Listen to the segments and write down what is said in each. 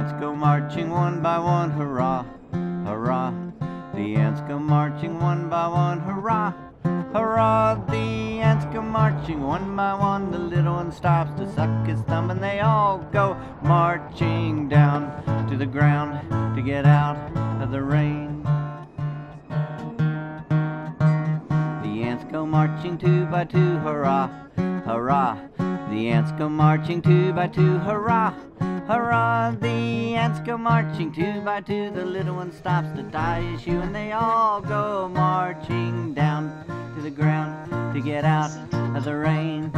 ants go marching one by one, hurrah, hurrah. The ants go marching one by one, hurrah, hurrah. The ants go marching one by one. The little one stops to suck his thumb, and they all go marching down to the ground to get out of the rain. The ants go marching two by two, hurrah, hurrah. The ants go marching two by two, hurrah, hurrah. The ants go marching two by two. The little one stops to tie his shoe, and they all go marching down to the ground to get out of the rain.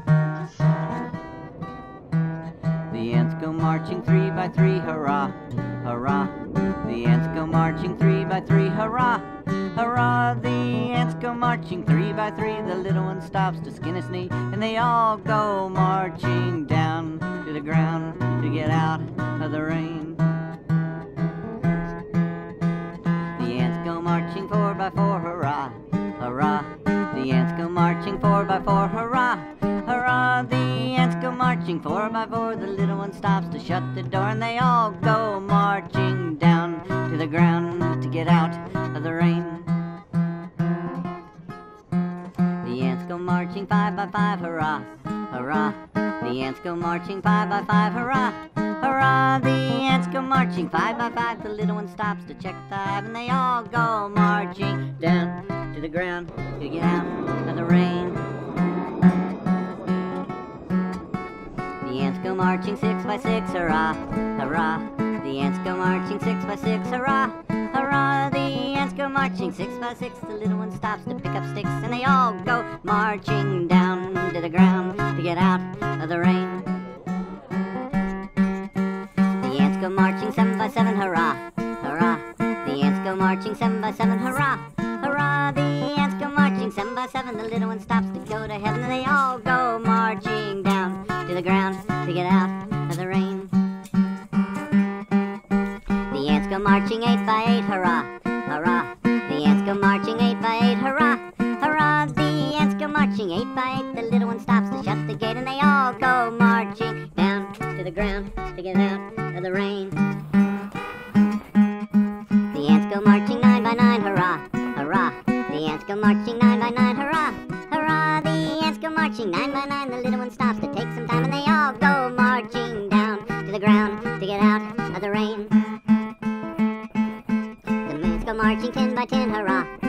The ants go marching three by three, hurrah, hurrah. The ants go marching three by three, hurrah, hurrah. The ants go marching three by three. The little one stops to skin his knee, and they all go marching down to the ground to get out of the rain. The ants go marching four by four, hurrah, hurrah. The ants go marching four by four, hurrah, hurrah. The ants go marching four by four. The little one stops to shut the door, and they all go marching down to the ground to get out of the rain. The ants go marching five by five, hurrah, hurrah. The ants go marching five by five, hurrah, hurrah. The ants go marching five by five. The little one stops to check the hive, and they all go marching down to the ground to get out of the rain. The ants go marching six by six, hurrah, hurrah. The ants go marching six by six, hurrah, hurrah. The ants go marching six by six. The little one stops to pick up sticks, and they all go marching down to the ground to get out of the rain. The ants go marching seven by seven, hurrah, hurrah. The ants go marching seven by seven, hurrah, hurrah. The ants go marching seven by seven. The little one stops to go to heaven, and they all go marching down to the ground to get out of the rain. The ants go marching eight by eight, hurrah, hurrah. The ants go marching eight by eight, hurrah, hurrah. The ants go marching eight by eight. The little one stops to shut the gate, and they all go marching down to the ground to get out of the rain. The ants go marching nine by nine, hurrah, hurrah. The ants go marching nine by nine, hurrah, hurrah. The ants go marching nine by nine. The little one stops to take some time, and they all go marching down to the ground to get out of the rain. The ants go marching 10 by 10, hurrah,